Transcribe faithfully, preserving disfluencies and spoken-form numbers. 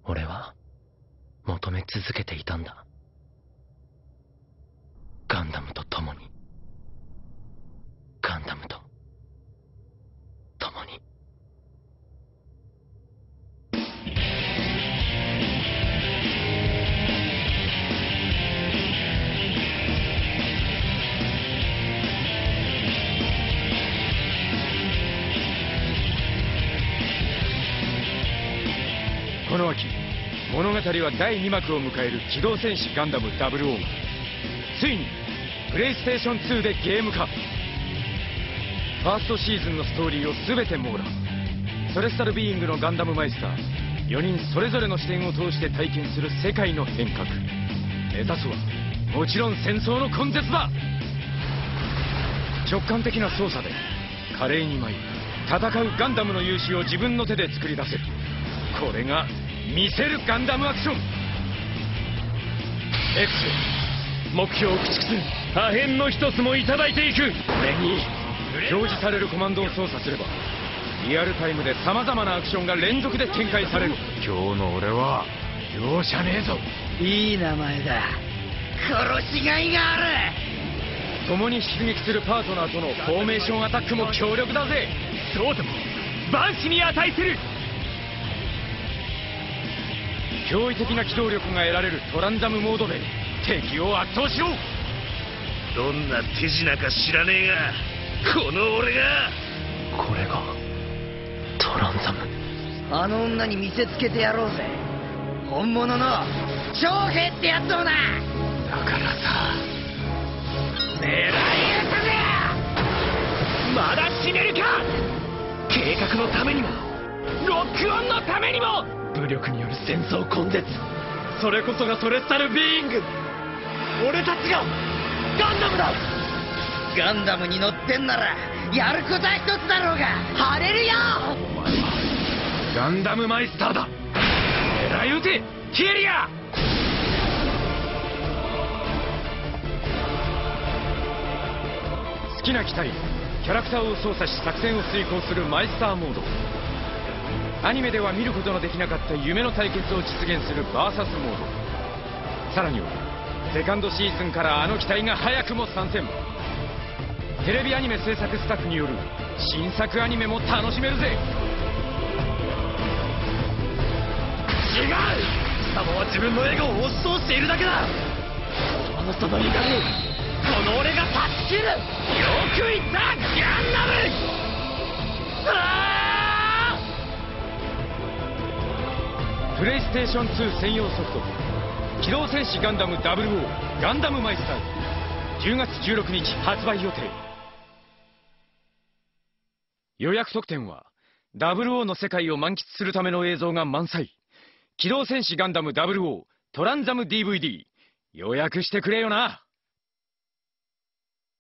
俺は求め続けていたんだ。ガンダムと共に、ガンダムと共に。 この秋、物語はだいに幕を迎える機動戦士ガンダムダブルオーがついにプレイステーションツーでゲーム化。ファーストシーズンのストーリーを全て網羅。ソレスタルビーイングのガンダムマイスターよにんそれぞれの視点を通して体験する世界の変革。目指すはもちろん戦争の根絶だ。直感的な操作で華麗に舞い戦うガンダムの勇姿を自分の手で作り出せる。これが見せるガンダムアクション。 X 目標を駆逐する。破片の一つもいただいていく。これに表示されるコマンドを操作すればリアルタイムでさまざまなアクションが連続で展開される。今日の俺は容赦ねえぞ。 いい名前だ。殺しがいがある。 共に出撃するパートナーとのフォーメーションアタックも強力だぜ。そうとも万死に値する。驚異的な機動力が得られるトランザムモードで敵を圧倒しろ。 どんな手品か知らねえが、この俺が。 これがトランザム。 あの女に見せつけてやろうぜ。本物の長兵ってやつをな。 だからさ、 狙い撃つぜ。 まだ死ねるか。計画のためにもロックオンのためにも武力による戦争根絶、それこそがソレスタルビーイング。俺たちがガンダムだ。 ガンダムに乗ってんならやることは一つだろうが。晴れるよ。 お前はガンダムマイスターだ。狙い撃てキエリア。好きな機体キャラクターを操作し作戦を遂行するマイスターモード。アニメでは見ることのできなかった夢の対決を実現するバーサスモード。さらにはセカンドシーズンからあの機体が早くも参戦。テレビアニメ制作スタッフによる新作アニメも楽しめるぜ。違う、貴様は自分のエゴを押し通しているだけだ。あの人の怒りをこの俺が断ち切る。よく言ったガンダム。ああ、プレイステーションツー専用ソフト「機動戦士ガンダムダブルオーガンダムマイスター」じゅうがつじゅうろくにち発売予定。予約特典はダブルオーの世界を満喫するための映像が満載。機動戦士ガンダムダブルオートランザム ディーブイディー 予約してくれよな。